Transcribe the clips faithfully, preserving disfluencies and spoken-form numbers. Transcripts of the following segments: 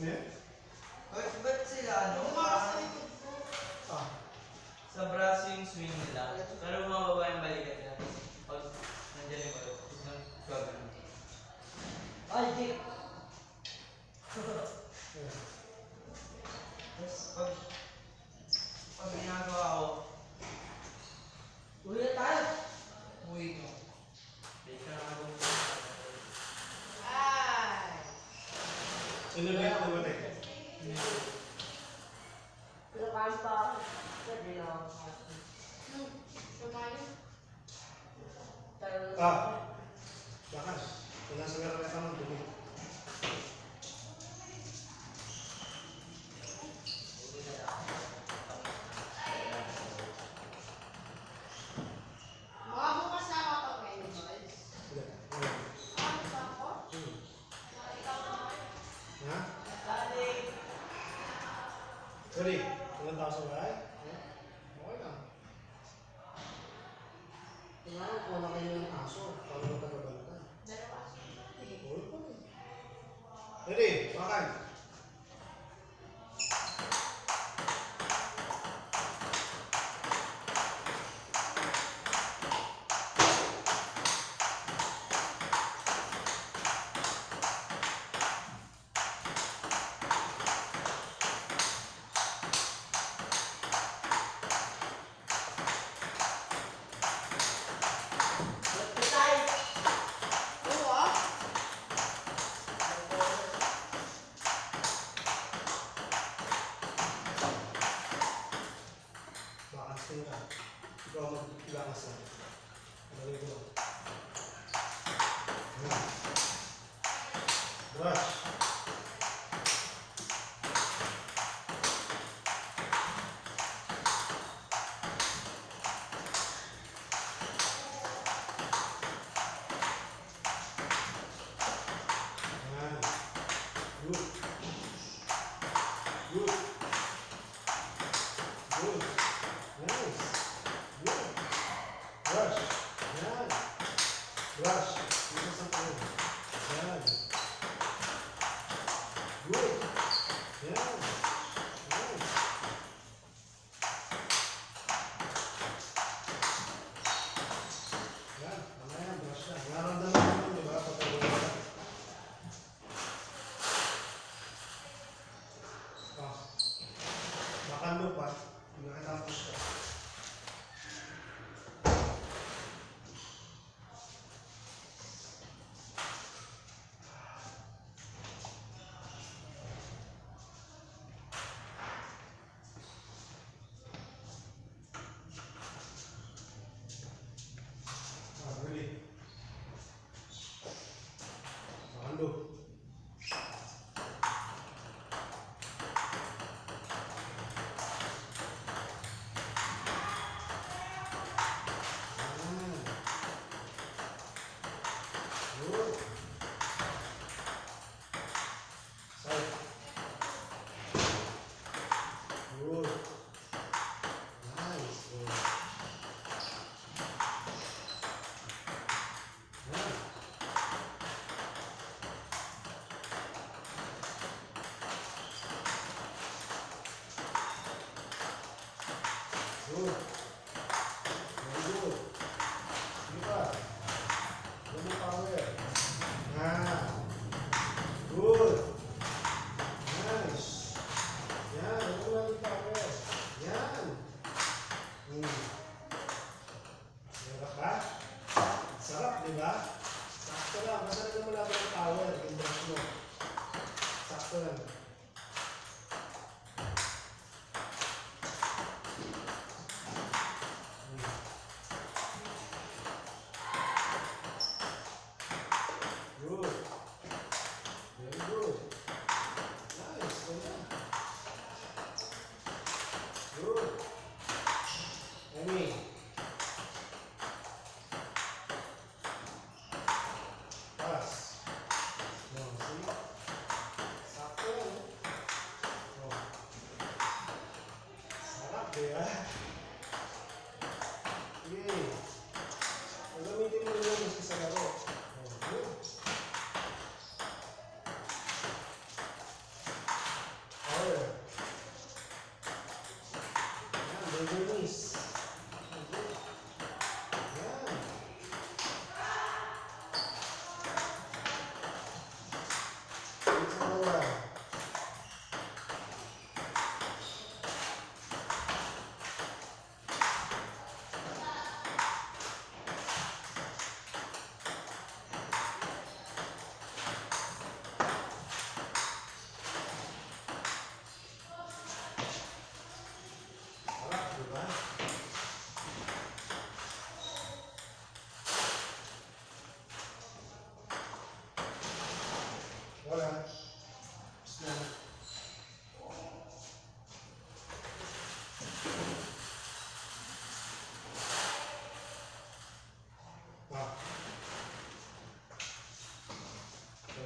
Ba't, ba't sila ano? Ah. Sa braso yung swing nila. Pero mababa yung balikat nila. Pag nandiyan yung balo. Tapos nang Ay, di. Tapos pag pag ginagawa ko, Uwi na tayo. uwi ko. Hindi ka nakagawin. Ay! Inulit naman eh. Pinakain pa ako. Pwede na ako. Hmm. Kumain. Tayo. Ah. Bakas. Kung nasa meron ka naman, dumi. Mga bukas na ako pag may choice. Wala. Wala. Ah, gusto ako? Hmm. Ha? Sorry. Ilang tao sa bahay? Okay lang. Kailangan ko na kayo ng aso. Para magkagabal ka. Dalawa. Okay pa rin. Ready? Makan. Oo ah. Bakas ka na. Ikaw mag-ilakas na. Magaling ko lang. Ayan. Brush. Ayan. Good. Good. Good. Nice. Good. Brush. Ayan. Brush. Dito sa tayo. Ayan. Good. Ayan. Nice. Ayan. Tama yan. Brush na. Nararamdaman mo yun, di ba? Pagkagawa ka. Ah. Baka mo pa. Nakatapos ka. Ah, really? Bakando. Good. Side. Good. Nice. Good. Yeah. Good. Very good. Diba? Good na power. Ah. Good. Nice. Yan. Huwag mo lang yung power. Yan. Hmm. Meron ka? Sarap, di ba? Sakto lang. Masarap naman lang yung power. Yung brush mo. Sakto lang. Hmm. Good. Very good. Nice. Ganda. Good. Amy. Pass. No, see? Sakto lang. Oh. Sarap, di ba? Sige. Gagamitin mo yun kasi sa laro. Oh, good.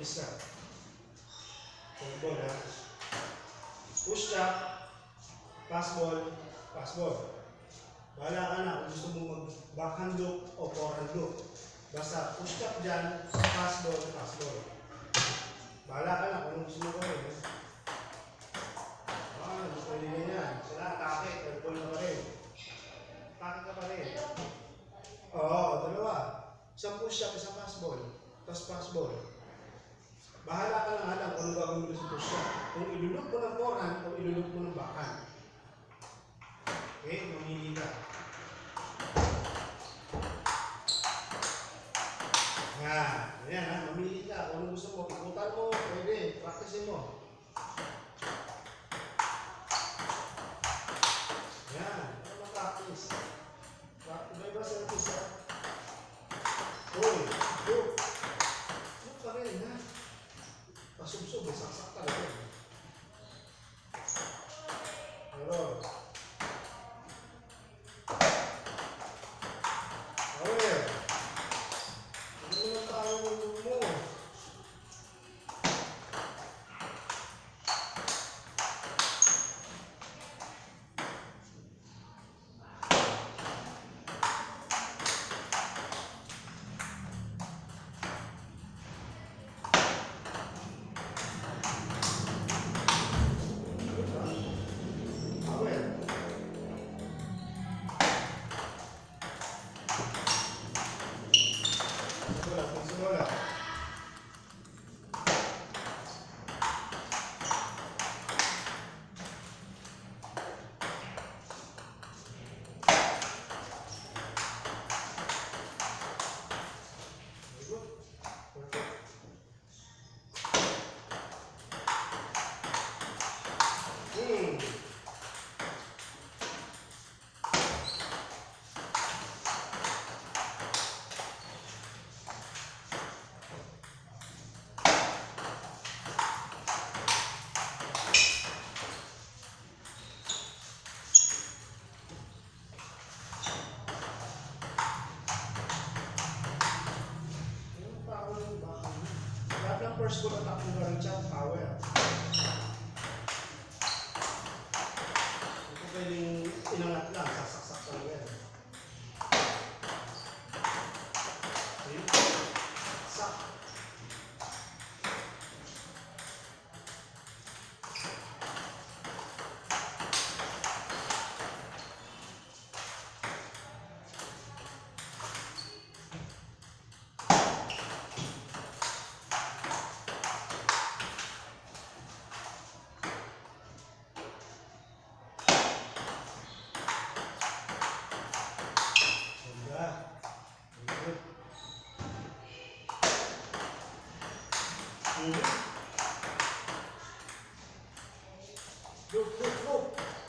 Isa. Third ball ha. Push chop. Pass ball. Pass ball. Bahala ka na kung gusto mo mag-backhand loop o forehand loop. Basta push chop dyan, pass ball, pass ball. Bahala ka na kung ano gusto mo gawin. Eh. Ah, hindi pwede na yan. Sila, atake, third ball na pa rin. Atake ka pa rin. Oo, dalawa. Isang push chop, isang pass ball. Tapos pass ball. Bahala ka lang alam kung ano gagawin mo sa push chop. Kung ilulok mo ng forehand o ilulok mo ng backhand. Okay, mamili ka. Yan, ayan ha, mamili ka. Kung ano gusto mo, ikutan mo, pwede, practicein mo. Yan, ano ma-practice? Iba iba service ha. Uy, look. Look ka rin ha. Pasubsob, saksak ka rin. Pero, aware. Ano yung tao mo? Aware. Bola, pulsa bola. Very good. Perfect. Hmm. Yung power yung backhand mo. Lahat ng first ball attack mo galing siya, power. Ito pwedeng inangat lang, sasaksak ka lang yan. See? Sak. Ganda. Very good. Mhm. Look, look, look.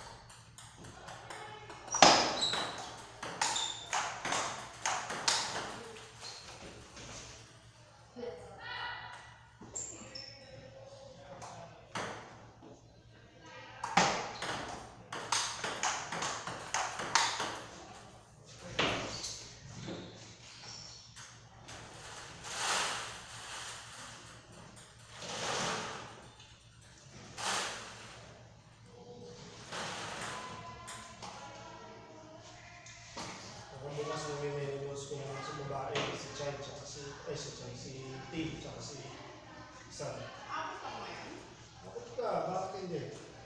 Ako bukas na may menus ko naman sa babae, si Chai, tsaka si, ay si Chai, si Tim, tsaka si Sam. Abot ako ngayon. Bakit ka? Bakit hindi?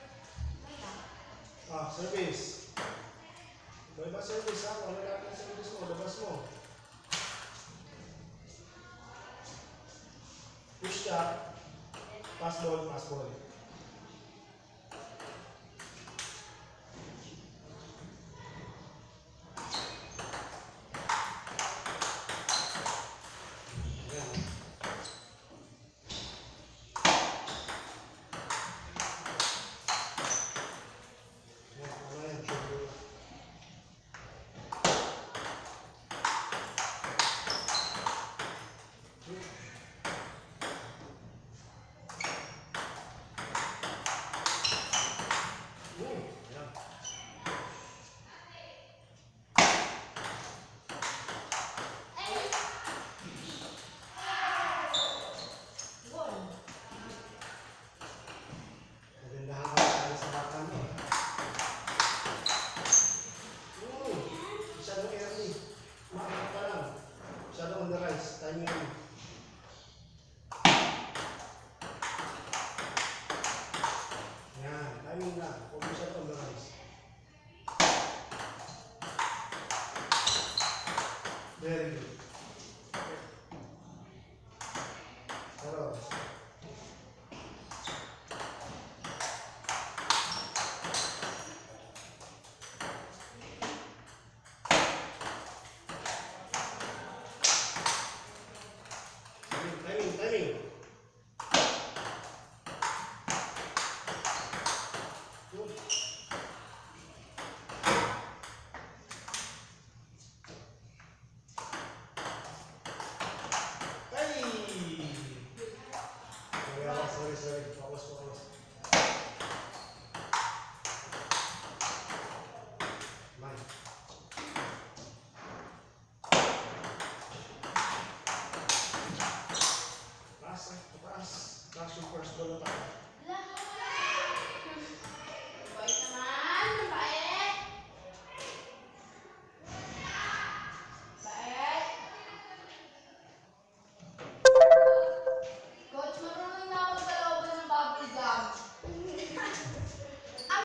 Ah, service. Iba-iba service ha, kung ano lahat ng service mo, labas mo. Push chop, pass ball, pass ball. Ayan. Ayan, ano yan, shoulder. Very good. Sarap. Timing, timing, timing. Good. Ay! Sorry, sorry, sorry. Focus, focus.